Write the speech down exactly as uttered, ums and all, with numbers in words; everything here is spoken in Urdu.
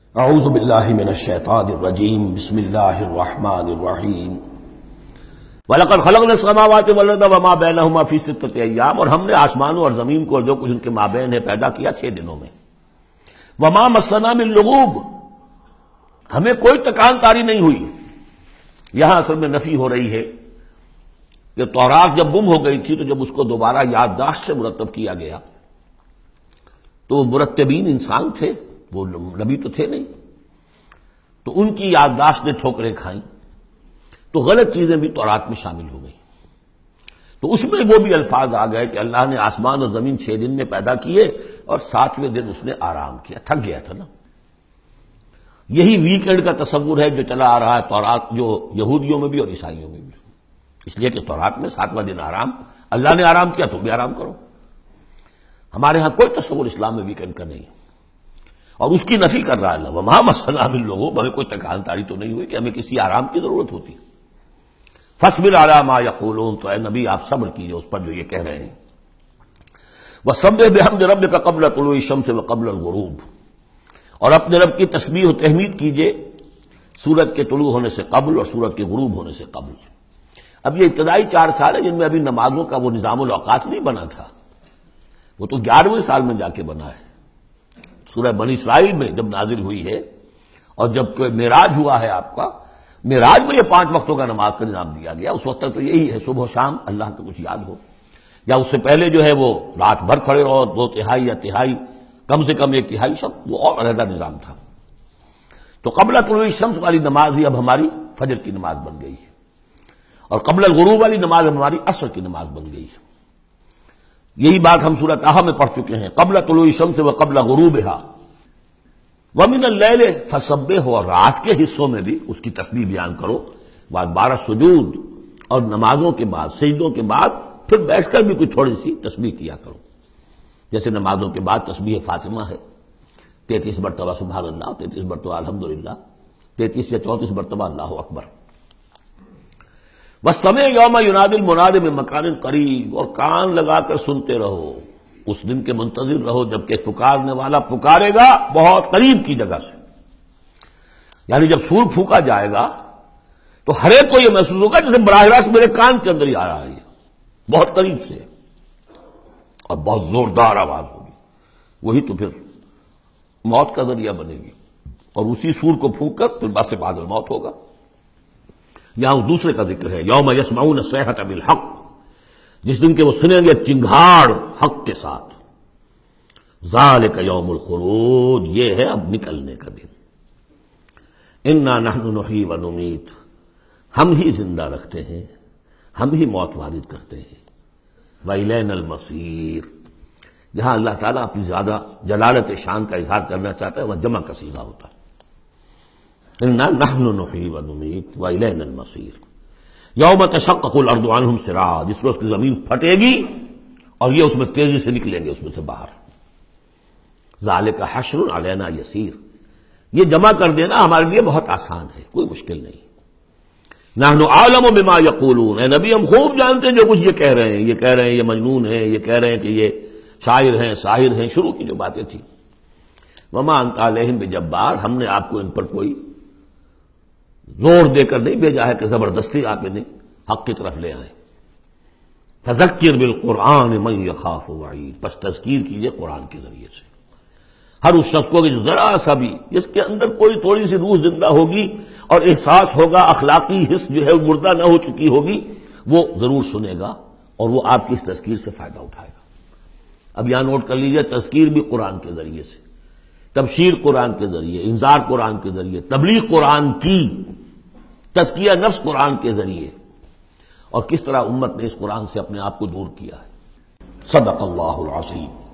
اعوذ باللہ من الشیطان الرجیم بسم اللہ الرحمن الرحیم وَلَقَدْ خَلَقْنَا السَّمَاوَاتِ وَالْأَرْضَ وَمَا بَيْنَهُمَا فِي سِتَّةِ أَيَّامٍ، اور ہم نے آسمانوں اور زمین کو اور جو کچھ ان کے مابین ہے پیدا کیا چھ دنوں میں۔ وَمَا مَسَّنَا مِن لُغُوبٍ، ہمیں کوئی تکان تاری نہیں ہوئی۔ یہاں اصل میں نفی ہو رہی ہے کہ تورات جب گم ہو گئی تھی تو جب اس کو دوبارہ یادداشت سے مرتب کیا گیا تو مرتبین انسان تھے، وہ نبی تو تھے نہیں، تو ان کی یادداشت نے ٹھوکریں کھائیں تو غلط چیزیں بھی تورات میں شامل ہو گئی۔ تو اس میں وہ بھی الفاظ آ گئے کہ اللہ نے آسمان اور زمین چھ دن میں پیدا کیے اور ساتویں دن اس نے آرام کیا، تھک گیا تھا نا۔ یہی ویکینڈ کا تصور ہے جو چلا آ رہا ہے تورات، جو یہودیوں میں بھی اور عیسائیوں میں بھی، اس لیے کہ تورات میں ساتواں دن آرام، اللہ نے آرام کیا تم بھی آرام کرو۔ ہمارے ہاں کوئی تصور اسلام میں ویکینڈ کا نہیں، اور اس کی نفی کر رہا ہے اللہ، وَمَا مَسَّنَا مِن لُغُوبٍ، ہمیں کوئی تکان تاری تو نہیں ہوئی کہ ہمیں کسی آرام کی ضرورت ہوتی۔ فَاصْبِرْ عَلَىٰ مَا يَقُولُونَ، تو اے نبی آپ صبر کیجئے اس پر جو یہ کہہ رہے ہیں۔ وَسَبِّحْ بِحَمْدِ رَبِّكَ قَبْلَ طُلُوعِ الشَّمْسِ وَقَبْلَ الْغُرُوبِ، اور اپنے رب کی تسبیح و تحمید کیجئے سورج کے طلوع ہونے سے قبل اور سورج کے غروب ہونے سے قبل۔ اب یہ ابتدائی چار سال ہیں جن میں ابھی نمازوں کا وہ نظام الاوقات نہیں بنا تھا، وہ تو گیارہویں سال میں جا کے بنا ہے۔ سورہ بنی اسرائیل میں جب نازل ہوئی ہے اور جب کوئی معراج ہوا ہے آپ کا، معراج میں یہ پانچ وقتوں کا نماز کا نظام دیا گیا۔ اس وقت تک تو یہی ہے صبح و شام اللہ کا کچھ یاد ہو، یا اس سے پہلے جو ہے وہ رات بھر کھڑے رہو، دو تہائی یا تہائی، کم سے کم ایک تہائی، سب وہ اور علیحدہ نظام تھا۔ تو قبل طلوع الشمس والی نماز ہی اب ہماری فجر کی نماز بن گئی ہے، اور قبل الغروب والی نماز ہماری عصر کی نماز بن گئی ہے۔ یہی بات ہم سورۃ طٰہٰ میں پڑھ چکے ہیں، قبل طلوع الشمس وقبل غروبها ومن اللیل فسبح، اور رات کے حصوں میں بھی اس کی تسبیح بیان کرو، بعد بارہ سجود اور نمازوں کے بعد سجدوں کے بعد پھر بیٹھ کر بھی کوئی تھوڑی سی تسبیح کیا کرو، جیسے نمازوں کے بعد تسبیح فاطمہ ہے، تینتیس مرتبہ سبحان اللہ، تینتیس مرتبہ الحمدللہ، تینتیس یا چونتیس مرتبہ اللہ اکبر۔ وَاسْتَمِعْ يَوْمَ يُنَادِ الْمُنَادِ مِن مَّكَانٍ قَرِيبٍ، اور کان لگا کر سنتے رہو، اس دن کے منتظر رہو جب کہ پکارنے والا پکارے گا بہت قریب کی جگہ سے۔ یعنی جب سور پھونکا جائے گا تو ہر ایک کو یہ محسوس ہوگا جیسے براہ راست میرے کان کے اندر ہی آ رہا ہے، بہت قریب سے، اور بہت زوردار آواز ہوگی، وہی تو پھر موت کا ذریعہ بنے گی، اور اسی سور کو پھونک کر پھر بس بعد الموت ہوگا۔ یہاں دوسرے کا ذکر ہے، یوم یسمعون الصیحۃ بالحق، جس دن کے وہ سنیں گے چنگھاڑ حق کے ساتھ۔ ذالک یوم الخلود، یہ ہے اب نکلنے کا دن۔ انا نحن نحیی و نمیت، ہم ہی زندہ رکھتے ہیں، ہم ہی موت وارد کرتے ہیں۔ وإلینا المصیر، جہاں اللہ تعالیٰ اپنی زیادہ جلالت شان کا اظہار کرنا چاہتا ہے وہ جمع کا صیغہ ہوتا ہے۔ انا نحن نحیی و نمیت وإلینا المصیر، یوم تشقق الارض عنہم سراعا، جس روز کی زمین پھٹے گی اور یہ اس میں تیزی سے نکلیں گے اس میں سے باہر۔ ذالک حشر علینا یسیر، یہ جمع کر دینا ہمارے لیے بہت آسان ہے، کوئی مشکل نہیں۔ نحن اعلم بما یقولون، اے نبی ہم خوب جانتے ہیں جو کچھ یہ کہہ رہے ہیں، یہ کہہ رہے ہیں یہ مجنون ہے، یہ کہہ رہے ہیں کہ یہ شاعر ہیں، ساحر ہیں، شروع کی جو باتیں تھیں۔ وما انت علیہم بجبار، ہم نے آپ کو ان پر کوئی زور دے کر نہیں بھیجا ہے کہ زبردستی آپ انہیں حق کی طرف لے آئیں۔ فذکر بالقرآن من یخاف وعید، پس تذکیر کیجئے قرآن کے ذریعے سے ہر اس شخص کو کہ جو ذرا سا بھی جس کے اندر کوئی تھوڑی سی روح زندہ ہوگی اور احساس ہوگا، اخلاقی حس جو ہے مردہ نہ ہو چکی ہوگی، وہ ضرور سنے گا اور وہ آپ کی اس تذکیر سے فائدہ اٹھائے گا۔ اب یہاں نوٹ کر لیجئے، تذکیر بھی قرآن کے ذریعے سے، تبشیر قرآن کے ذریعے، انذار قرآن کے ذریعے، تبلیغ قرآن کی، تزکیہ نفس قرآن کے ذریعے، اور کس طرح امت نے اس قرآن سے اپنے آپ کو دور کیا ہے۔ صدق اللہ العظیم۔